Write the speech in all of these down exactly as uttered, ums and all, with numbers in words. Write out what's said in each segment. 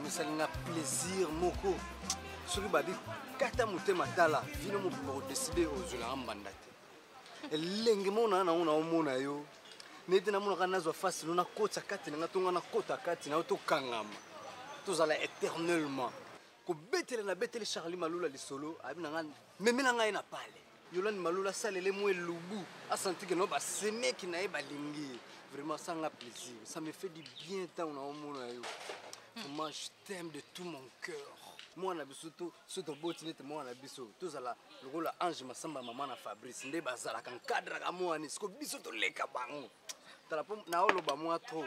Mais ça n'a plaisir, moko. Celui babi, kata mouté matala, vino mo pour décider aux gens en bandate. Et l'engagement na na ona omona yo. Nete na mona kana zo face na kota kati na tonga na kota kati na to kangama. Tous ala éternellement. Ko betele na betele Charlie Malula li solo, abi na nga meme na nga ina pale. Yolande Malula salele mo elubu, a senti que no ba seme ki na e balingi. Vraiment ça m'a plaisir, ça me fait du bien tant na omona yo. Moi je t'aime de tout mon cœur. Moi na biso to soto botinete moi na biso tozala lokola Ange Masamba mama na Fabrice nde bazala kan cadre ka moi ni sko biso to leka bango tala po na oloba moi trop.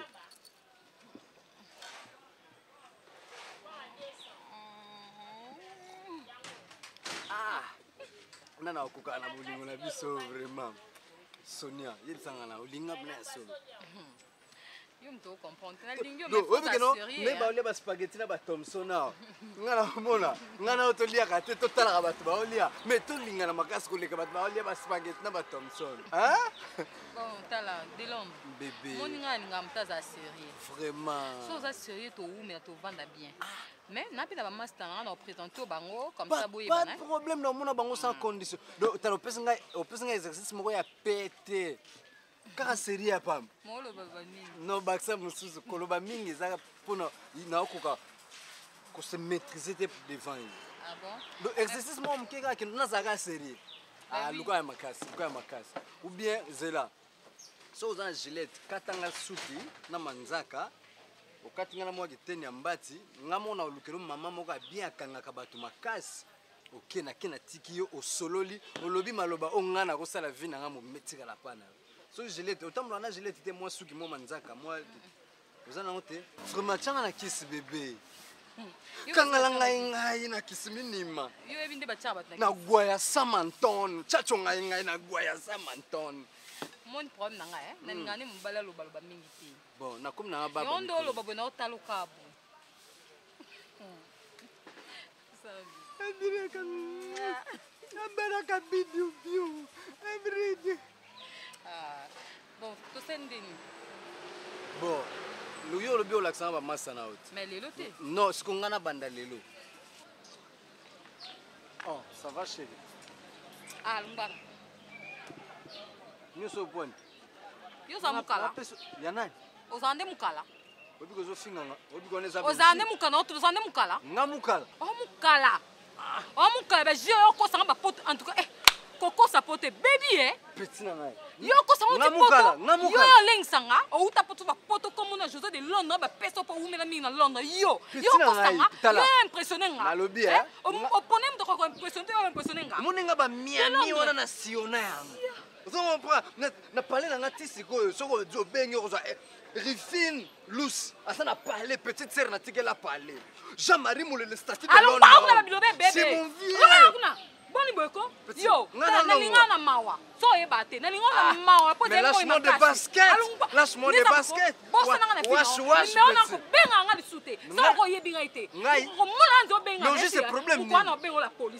Ah nana okuka na bolingo na biso vraiment Sonia yebisanga na olinga bna solo. Je ne comprends pas. Mais ba ba spaghetti na ba Thompson na. Ngana mona, ngana otolia ka te totala ba ba olia. Mais to linga na makasi ko leka ba ba olia ba spaghetti na ba Thompson. Hein? Bon, tala de l'homme. Bébé. Mon ninga ninga mtaza sérieux. Vraiment. So za sérieux to ou mais to vanda bien. Mais na pila ba master na na présenter au bango comme ça boye bana. Pas de problème na mona bango sans condition. Donc tala opesa ngai opesa ngai exercice moko ya pété. Kaka sérieux ya pam. Molo baba nini? Non baksa mususu koloba mingi za pona na okoka ko se maîtriser devant lui. Ah bon? Donc exercice moi mkeka ki na zaka sérieux. Ah luka ya makasi, luka ya makasi. Ou bien zela. So za Gillette katanga suki na manzaka. Okatinga na mwa kiteni ya mbati, ngamo na lukelo mama moko bien akangaka bato makasi. OK na kena tiki yo osololi, olobi maloba ongana ko sala vie na ngamo metika la pana. So Gillette, autant na Gillette te moi suki mo manzaka, moi ozana ngote. Vraiment tchanga na kiss bébé. Kangala ngai ngai na kiss minima. Yo ebinde ba tchaba na. Na gwaya samanton, chacho ngai ngai na gwaya samanton. Mon problème na ngai, na ngani mbala lo baloba mingi ti. Bon, na comme na baba. Yondo lo babo na otalo kabu. Andire kan. Ambara ka bidu biu. Everyday. Ah. Bon, to sendini. Bon, le yo le bio l'accent va masana out. Mais lelo te. Non, ce qu'on a banda lelo. Oh, ça va chérie. Ah, lumbara. Nous sommes point. Yo za mukala. Yana. Ozande mukala. Obi ko zo finga nga. Obi ko neza. Ozande mukala, ozande mukala. Nga mukala. Oh mukala. Oh mukala ba jio yo ko sanga ba pote en tout cas eh koko sa pote baby eh. Petit na ngai. Yo ko sanga ti poto. Yo yo leng sanga o uta poto ba poto comme na José de Londres ba peso po umela mingi na Londres. Yo. Yo ko sanga. Yo impressionné nga. Na lobi eh. O ponem de ko impressionné o impressionné nga. Moninga ba miami wana na siona yango. Ozo comprend na na parler na ngati siko soko zo bengi ko zo Rifine Lous, Asana a parlé, petite sœur n'a pas la parlé. Jean-Marie Moulé, le statut de l'homme. C'est mon vieux. Yo, na mawa. So e bate, na lingo na mawa. Mais lâche-moi de basket. Lâche-moi de basket. Wash, wash. Mais on a ko benga nga disute. So ko ye binga ite. Ko molanzo benga. Non, juste problème. Pourquoi na bengo la police?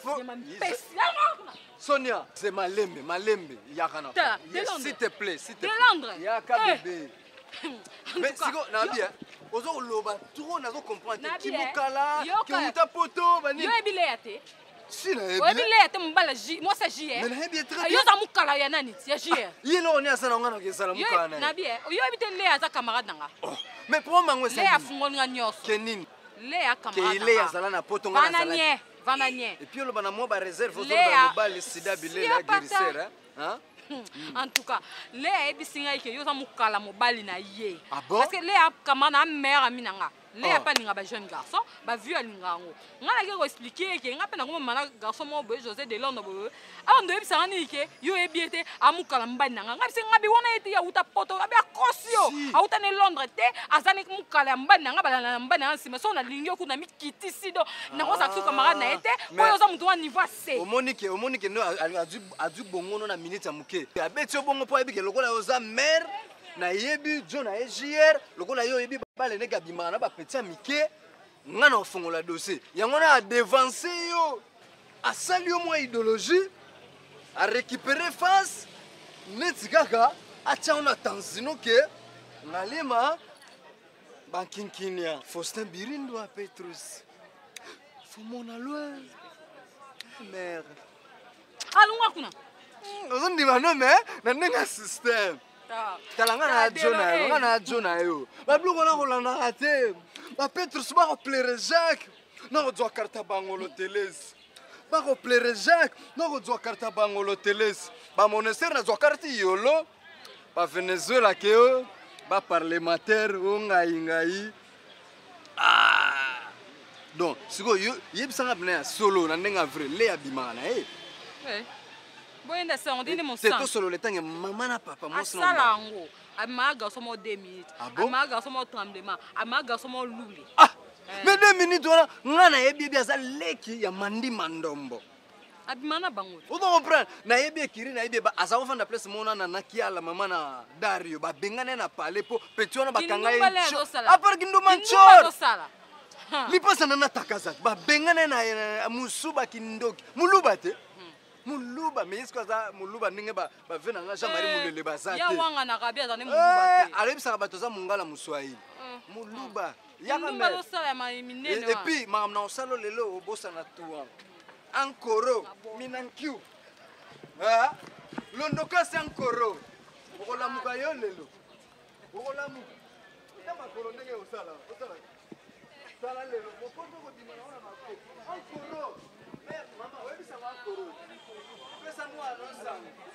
Sonia, c'est Malembe, Malembe, Yakana. S'il te plaît, s'il te plaît. De Londres. Yaka bébé. Mais si on a bien, on a loba, tout on a compris. Qui mukala, qui muta poto, bani. Yo ebile ate. Si na ebile. Yo ebile ate mbala ji, moi c'est ji. Mais na ebile très bien. Yo za mukala ya nani? Ya ji. Yelo on est à sana ngana ke sala mukala na. Na bien. Yo ebite le aza camarade nanga. Mais pour moi ngwe le ya fungoli nga nyoso. Kenini. Le ya camarade. Ke le ya sala na poto ngana sala. Vananye, vananye. Et puis le bana mo ba réserve aux autres ba le sida bile la guérisseur hein. En tout cas, Léa ebisinga ke yo za mukala mobali na ye. Ah bon? Parce que Léa kama na mère aminanga. Léa pas linga ba jeune garçon, ba vieux linga ngo. Nga na ke expliquer ke nga pe na ko mana garçon mo boy José de Londres bo. Ah ndo ebisanga ni ke yo ebiete amukala mbali nanga. Nga bisinga bi wona ete ya uta poto abi akosio. Auta ne Londres te azani mukala mbali nanga bala na mbali nanga sima so na lingi ku na mikiti sido. Na ko sa camarade na ete. Ko yo za mutu wa niveau C. O Monique, o Monique no adu adu bongo no na minute amuke. Abeti obongo po ebike lokola oza mère na yebi John na J R lokola yo yebi bale ne kabima na ba petit amike ngana ofongola dossier yango na devancer yo a sali yo mo idéologie a récupérer face neti kaka a tia on attention que ngalema bankinkinia Faustin Birindo à Petrus faut mon alloise mère alunga kuna ozondima no mais na ndenge système talanga na jona yo na jona yo babiloko na kolandaka te bapetrus bakoplere jacques nakozwa karta bangolo telesi bakoplere jacques nakozwa karta bangolo telesi bamonester nazwa karti yolo bavenezuela ke oyo baparlementaire o ngai ngai donc sikoyo yebisanga bina ya solo na ndenge vrai le abimaka na ye boyenda se ondine mon c'est sang to solo le tange mama na papa mo sino asala ngo amaka garçon mo deux minutes amaka garçon mo tremblement amaka garçon mo luli ah mais deux minutes wana nga na yebi bi aza leki ya mandi mandombo abimana bango vous comprenez na yebi ekiri na yebi aza ko fanda place mona na nakiala mama na Dario ba bengane na pale po petit wana bakanga ye apart kindo manchor lipasa na natakaza ba bengane na musuba kindoki muluba te muluba mais est-ce que ça muluba ndenge ba ba vena nga Jean Marie Mulele bazate ya wanga na kabia za ne muluba te alebisa ba toza mungala muswahili muluba ya muluba lo sala ma minene et puis ma na osalo lelo obosa na tuwa ankoro minankiu ah londoka c'est ankoro okola mukayo lelo okola mu tama koro ndenge osala osala sala lelo mokoto ko dimana ona makoko ankoro mais mama webisa ankoro pesa no anonsa